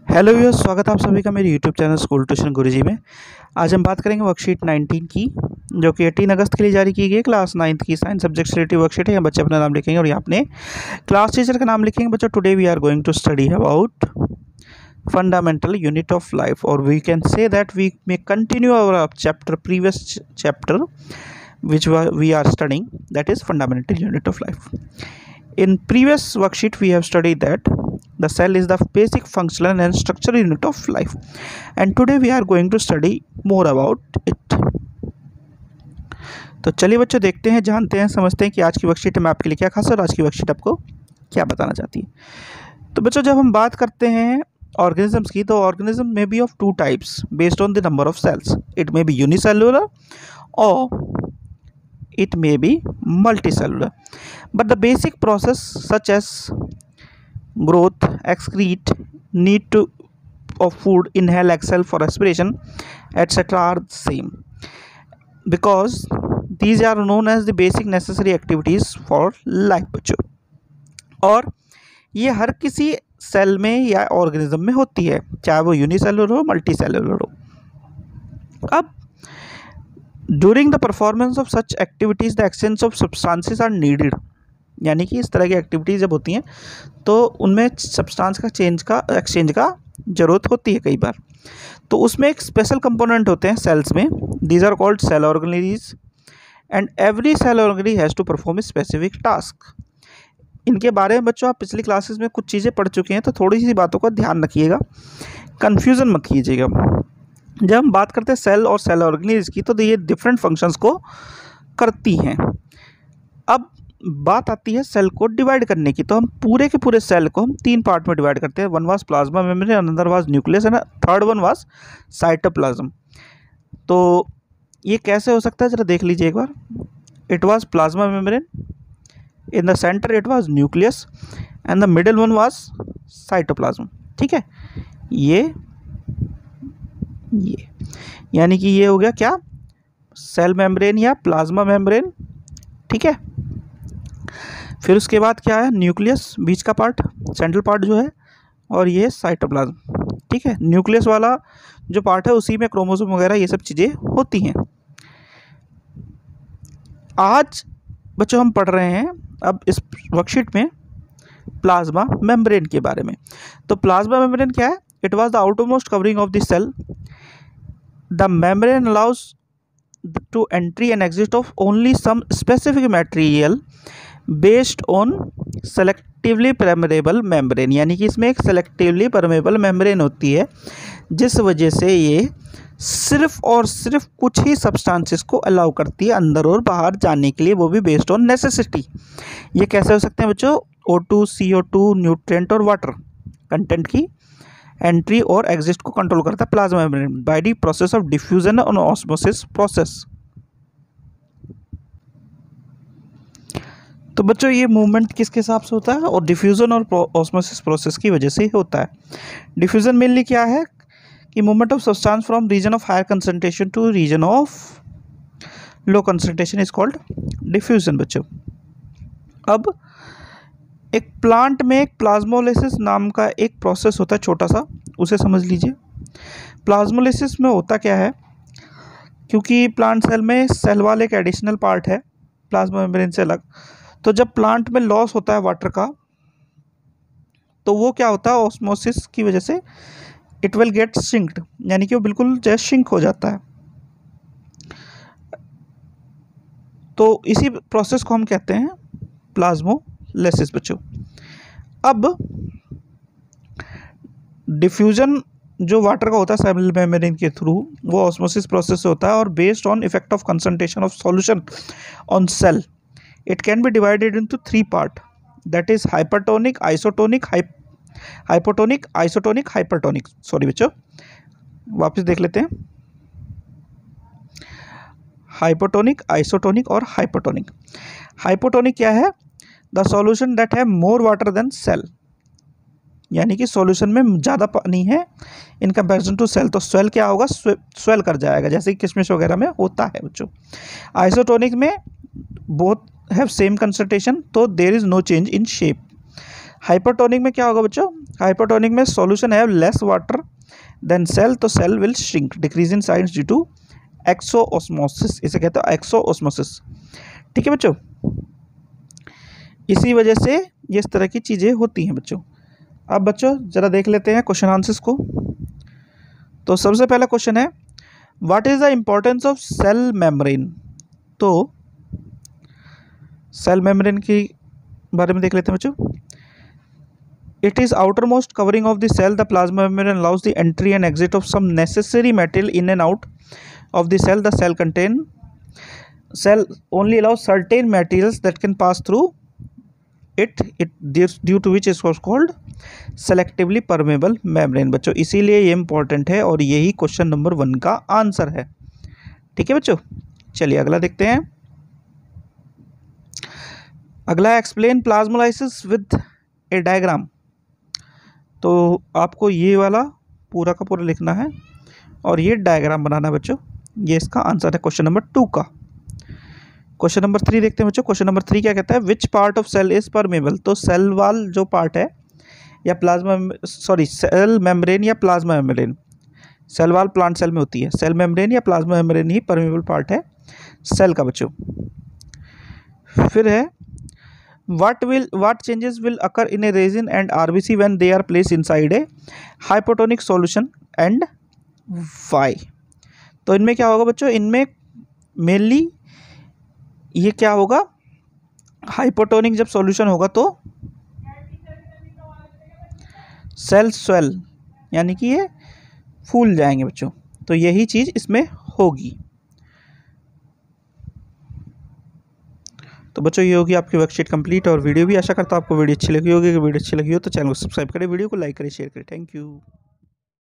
Hello viewers, स्वागत है आप सभी का मेरे YouTube channel School Tuition Guruji में। आज हम बात करेंगे वर्कशीट 19 की, जो कि 18 अगस्त के लिए जारी की गई क्लास 9th की साइंस सब्जेक्ट से रिलेटेड वर्कशीट है। यहाँ बच्चे अपना नाम लिखेंगे और यहाँ अपने क्लास टीचर का नाम लिखेंगे। बच्चों, today we are going to study about fundamental unit of life, और we can say that we may continue our chapter, previous chapter which we are studying, that is fundamental unit of life. In previous worksheet we have studied that the cell is the basic functional and structural unit of life, and today we are going to study more about it. तो चलिए बच्चों, देखते हैं, जानते हैं, समझते हैं कि आज की वर्कशीट में आपके लिए क्या खास है और आज की वर्कशीट आपको क्या बताना चाहती है। तो बच्चों, जब हम बात करते हैं ऑर्गेनिजम्स की, तो ऑर्गेनिज्म में be of two types based on the number of cells. It may be unicellular or it may be multicellular, but the basic process such as growth, excrete, need to of food, inhale, exhale for respiration, etc. are same, because these are known as the basic necessary activities for life. बच्चों, और ये हर किसी cell में या organism में होती है, चाहे वो यूनिसेलुलर हो, मल्टीसेलुलर हो. अब during the performance of such activities the exchange of substances are needed. यानी कि इस तरह की एक्टिविटीज़ जब होती हैं तो उनमें सब्सटेंस का एक्सचेंज का ज़रूरत होती है कई बार. तो उसमें एक स्पेशल कंपोनेंट होते हैं सेल्स में. These are called cell organelles, and every cell organelle has to perform a specific task. इनके बारे में बच्चों आप पिछली क्लासेस में कुछ चीज़ें पढ़ चुके हैं, तो थोड़ी सी बातों का ध्यान रखिएगा, कन्फ्यूज़न मत कीजिएगा. जब हम बात करते हैं सेल और सेल ऑर्गेनेलीज की, तो ये डिफरेंट फंक्शंस को करती हैं. अब बात आती है सेल को डिवाइड करने की, तो हम पूरे के पूरे सेल को हम तीन पार्ट में डिवाइड करते हैं. One was plasma membrane, another was nucleus, and third one was cytoplasm. तो ये कैसे हो सकता है, जरा देख लीजिए एक बार. It was plasma membrane, in the centre it was nucleus, and the middle one was cytoplasm. ठीक है, ये यानी कि ये हो गया क्या, सेल मेम्ब्रेन या प्लाज्मा मेम्ब्रेन. ठीक है, फिर उसके बाद क्या है, न्यूक्लियस, बीच का पार्ट, सेंट्रल पार्ट जो है, और ये साइटोप्लाज्म. ठीक है, न्यूक्लियस वाला जो पार्ट है उसी में क्रोमोसोम वगैरह ये सब चीज़ें होती हैं. आज बच्चों हम पढ़ रहे हैं अब इस वर्कशीट में प्लाज्मा मेम्ब्रेन के बारे में. तो प्लाज्मा मेम्ब्रेन क्या है, it was the outermost covering of the cell. The membrane allows to entry and exit of only some specific material based on selectively permeable membrane. यानी कि इसमें एक selectively permeable membrane होती है, जिस वजह से ये सिर्फ और सिर्फ कुछ ही सब्सटेंसेस को अलाउ करती है अंदर और बाहर जाने के लिए, वो भी बेस्ड ऑन नेसेसिटी. ये कैसे हो सकते हैं बच्चों, O2, CO2, न्यूट्रिएंट और वाटर कंटेंट की एंट्री और एग्जिट को कंट्रोल करता है plasma membrane by the process of diffusion और ऑस्मोसिस प्रोसेस. तो बच्चों, ये मूवमेंट किसके हिसाब से होता है, और डिफ्यूजन और ऑस्मोसिस प्रोसेस की वजह से ही होता है. डिफ्यूजन मेनली क्या है कि movement of substance from region of higher concentration to region of low concentration is called diffusion. बच्चों, अब एक प्लांट में एक प्लाज्मोलाइसिस नाम का एक प्रोसेस होता है छोटा सा, उसे समझ लीजिए. प्लाज्मोलाइसिस में होता क्या है, क्योंकि प्लांट सेल में सेल वाल एक एडिशनल पार्ट है प्लाज्मा मेम्ब्रेन से अलग. तो जब प्लांट में लॉस होता है वाटर का, तो वो क्या होता है, ऑस्मोसिस की वजह से इट विल गेट श्रिंक्ड, यानी कि वो बिल्कुल जैसे श्रिंक हो जाता है. तो इसी प्रोसेस को हम कहते हैं प्लाज्मोलाइसिस. बच्चों, अब डिफ्यूजन जो वाटर का होता है सेल मेम्ब्रेन के थ्रू, वो ऑस्मोसिस प्रोसेस से होता है, और based on effect of concentration of solution on cell it can be divided into three part, that is hypertonic, isotonic, hypotonic, isotonic, hypertonic. Sorry बच्चों, वापस देख लेते हैं. हाइपोटोनिक, आइसोटोनिक और हाइपरटोनिक. हाइपोटोनिक क्या है, द सॉल्यूशन दैट है more water than cell, यानी कि सॉल्यूशन में ज़्यादा पानी है इन कंपैरिजन टू सेल. तो सेल क्या होगा, स्वेल कर जाएगा, जैसे कि किशमिश वगैरह में होता है बच्चों. आइसोटोनिक में बोथ हैव सेम कंसंट्रेशन, तो there is no change in shape. Hypertonic में क्या होगा बच्चों, हाइपरटोनिक में सॉल्यूशन है लेस वाटर देन सेल, तो cell will shrink decrease in size due to exosmosis, इसे कहते हैं एक्सोऑस्मोसिस। ठीक है बच्चों, इसी वजह से ये इस तरह की चीज़ें होती हैं बच्चों। अब बच्चों ज़रा देख लेते हैं क्वेश्चन आंसर्स को। तो सबसे पहला क्वेश्चन है what is the importance of cell membrane. तो सेल मेम्ब्रेन के बारे में देख लेते हैं बच्चों। It is outermost covering of the cell, the plasma membrane allows the entry and exit of some necessary material in and out of the cell. The cell only allows certain materials that can pass through it due to which it was called selectively permeable membrane। बच्चों इसीलिए ये important है और यही question number 1 का answer है। ठीक है बच्चों, चलिए अगला देखते हैं। अगला है explain plasmolysis with a diagram. तो आपको ये वाला पूरा का पूरा लिखना है और ये डायग्राम बनाना है बच्चों। ये इसका आंसर है क्वेश्चन नंबर 2 का। क्वेश्चन नंबर 3 देखते हैं बच्चों। क्वेश्चन नंबर 3 क्या कहता है, which part of cell is permeable. तो सेल वाल जो पार्ट है या सेल मेम्ब्रेन या plasma membrane, cell wall plant cell में होती है, सेल मेम्ब्रेन या प्लाज्मा मेम्ब्रेन ही परमेबल पार्ट है सेल का बच्चों। फिर है what changes will occur in a resin and RBC when they are placed inside a hypotonic solution and why। तो इनमें क्या होगा बच्चों, इनमें मेनली ये क्या होगा, हाइपोटोनिक जब सॉल्यूशन होगा तो सेल स्वेल यानी कि ये फूल जाएंगे बच्चों, तो यही चीज़ इसमें होगी। तो बच्चों ये होगी आपकी वर्कशीट कंप्लीट और वीडियो भी। आशा करता हूँ आपको वीडियो अच्छी लगी होगी। अगर वीडियो अच्छी लगी हो तो चैनल को सब्सक्राइब करें, वीडियो को लाइक करें, शेयर करें। Thank you.